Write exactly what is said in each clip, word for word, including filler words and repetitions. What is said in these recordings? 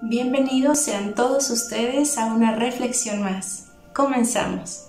Bienvenidos sean todos ustedes a una reflexión más. Comenzamos.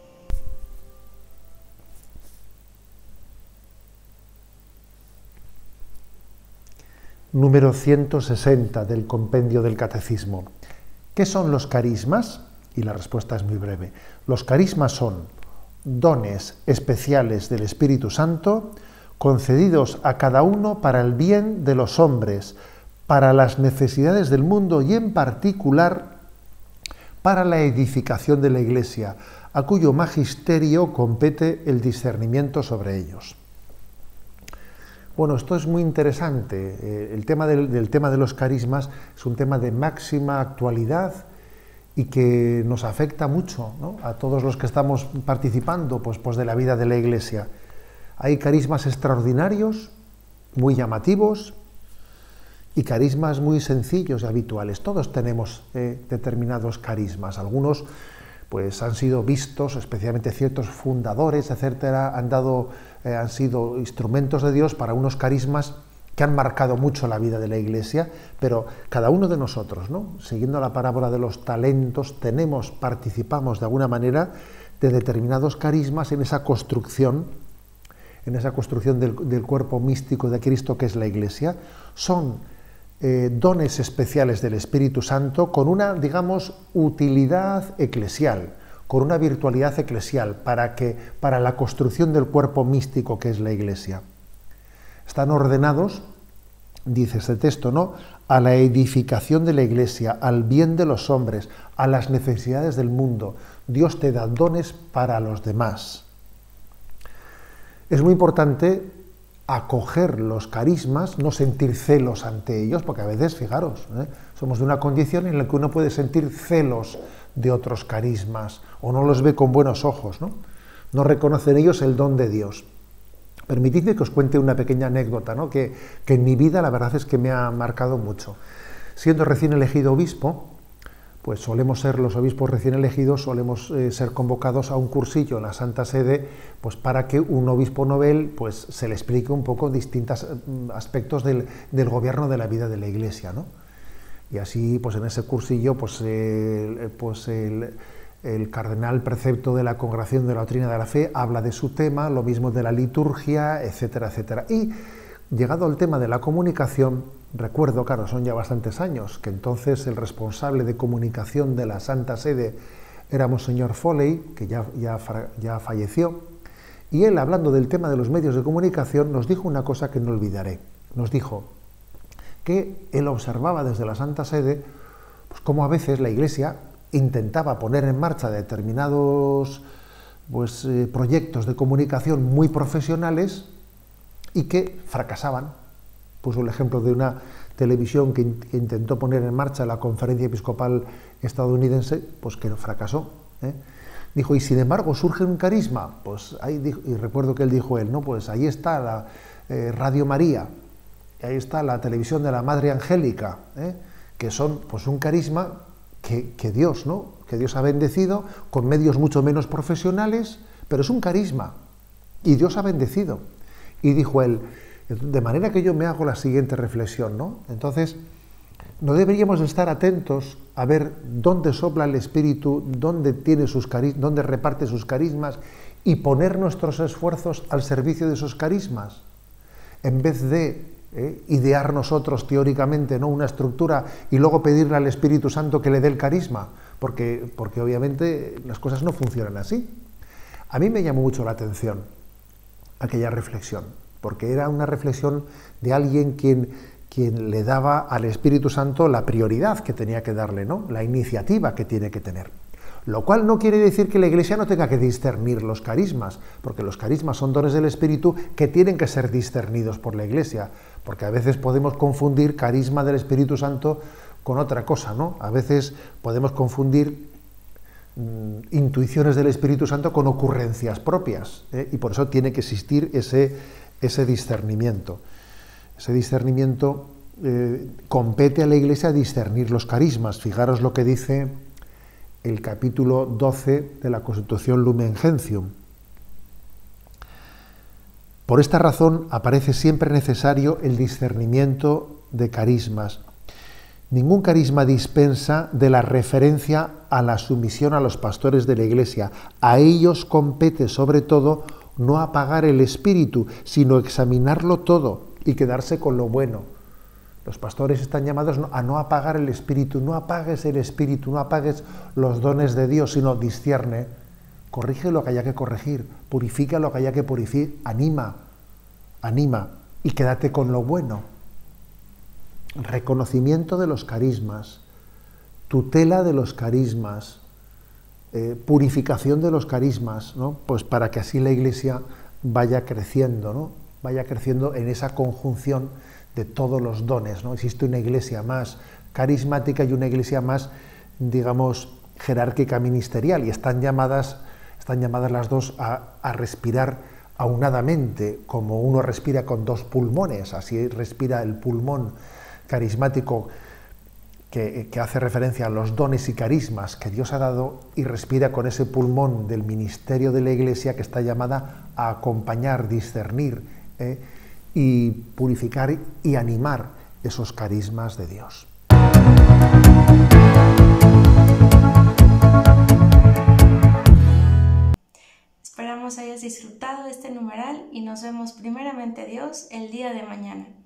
Número ciento sesenta del Compendio del Catecismo. ¿Qué son los carismas? Y la respuesta es muy breve. Los carismas son dones especiales del Espíritu Santo concedidos a cada uno para el bien de los hombres, para las necesidades del mundo y en particular para la edificación de la Iglesia, a cuyo magisterio compete el discernimiento sobre ellos. Bueno, esto es muy interesante. El tema del, del tema de los carismas es un tema de máxima actualidad y que nos afecta mucho, ¿no?, a todos los que estamos participando pues, pues de la vida de la Iglesia. Hay carismas extraordinarios, muy llamativos, y carismas muy sencillos y habituales. Todos tenemos eh, determinados carismas. Algunos pues, han sido vistos, especialmente ciertos fundadores, etcétera, han, dado, eh, han sido instrumentos de Dios para unos carismas que han marcado mucho la vida de la Iglesia, pero cada uno de nosotros, ¿no?, siguiendo la parábola de los talentos, tenemos, participamos de alguna manera de determinados carismas en esa construcción, en esa construcción del, del cuerpo místico de Cristo que es la Iglesia. Son Eh, dones especiales del Espíritu Santo con una, digamos, utilidad eclesial, con una virtualidad eclesial para, que, para la construcción del cuerpo místico que es la Iglesia. Están ordenados, dice este texto, ¿no?, a la edificación de la Iglesia, al bien de los hombres, a las necesidades del mundo. Dios te da dones para los demás. Es muy importante acoger los carismas, no sentir celos ante ellos, porque a veces, fijaros, ¿eh? somos de una condición en la que uno puede sentir celos de otros carismas, o no los ve con buenos ojos, ¿no? No reconoce en ellos el don de Dios. Permitidme que os cuente una pequeña anécdota, ¿no?, que, que en mi vida la verdad es que me ha marcado mucho. Siendo recién elegido obispo, pues solemos ser los obispos recién elegidos, solemos eh, ser convocados a un cursillo en la Santa Sede, pues para que un obispo novel pues, se le explique un poco distintos aspectos del, del gobierno de la vida de la Iglesia, ¿no? Y así, pues en ese cursillo, pues, eh, pues el, el cardenal precepto de la Congregación de la Doctrina de la Fe habla de su tema, lo mismo de la liturgia, etcétera, etcétera. Y llegado al tema de la comunicación, recuerdo, claro, son ya bastantes años, que entonces el responsable de comunicación de la Santa Sede era Monseñor Foley, que ya, ya, ya falleció, y él, hablando del tema de los medios de comunicación, nos dijo una cosa que no olvidaré. Nos dijo que él observaba desde la Santa Sede pues, cómo a veces la Iglesia intentaba poner en marcha determinados pues, eh, proyectos de comunicación muy profesionales y que fracasaban. Puso el ejemplo de una televisión que, in, que intentó poner en marcha la Conferencia Episcopal estadounidense, pues que fracasó, ¿eh? Dijo, y sin embargo surge un carisma, pues ahí dijo, y recuerdo que él dijo él, no, pues ahí está la eh, Radio María, ahí está la televisión de la Madre Angélica, ¿eh?, que son pues un carisma que, que Dios, ¿no?, que Dios ha bendecido con medios mucho menos profesionales, pero es un carisma, y Dios ha bendecido. Y dijo él, de manera que yo me hago la siguiente reflexión, ¿no? Entonces, no deberíamos estar atentos a ver dónde sopla el Espíritu, dónde, tiene sus cari- dónde reparte sus carismas y poner nuestros esfuerzos al servicio de esos carismas, en vez de eh, idear nosotros teóricamente, ¿no?, una estructura y luego pedirle al Espíritu Santo que le dé el carisma, porque, porque obviamente las cosas no funcionan así. A mí me llamó mucho la atención aquella reflexión, porque era una reflexión de alguien quien, quien le daba al Espíritu Santo la prioridad que tenía que darle, ¿no?, la iniciativa que tiene que tener. Lo cual no quiere decir que la Iglesia no tenga que discernir los carismas, porque los carismas son dones del Espíritu que tienen que ser discernidos por la Iglesia, porque a veces podemos confundir carisma del Espíritu Santo con otra cosa, ¿no? A veces podemos confundir mm, intuiciones del Espíritu Santo con ocurrencias propias, ¿eh? Y por eso tiene que existir ese ese discernimiento. Ese discernimiento eh, compete a la Iglesia discernir los carismas. Fijaros lo que dice el capítulo doce de la Constitución Lumen Gentium. Por esta razón aparece siempre necesario el discernimiento de carismas Ningún carisma dispensa de la referencia a la sumisión a los pastores de la Iglesia. A ellos compete sobre todo no apagar el espíritu, sino examinarlo todo y quedarse con lo bueno. Los pastores están llamados a no apagar el espíritu, no apagues el espíritu, no apagues los dones de Dios, sino discierne, corrige lo que haya que corregir, purifica lo que haya que purificar, anima, anima y quédate con lo bueno. Reconocimiento de los carismas, tutela de los carismas, eh, purificación de los carismas, ¿no? Pues para que así la Iglesia vaya creciendo, ¿no? Vaya creciendo en esa conjunción de todos los dones, ¿no? Existe una Iglesia más carismática y una Iglesia más, digamos, jerárquica ministerial, y están llamadas, están llamadas las dos a, a respirar aunadamente, como uno respira con dos pulmones, así respira el pulmón carismático que, que hace referencia a los dones y carismas que Dios ha dado, y respira con ese pulmón del ministerio de la Iglesia, que está llamada a acompañar, discernir ¿eh? y purificar y animar esos carismas de Dios. Esperamos hayas disfrutado de este numeral y nos vemos primeramente Dios el día de mañana.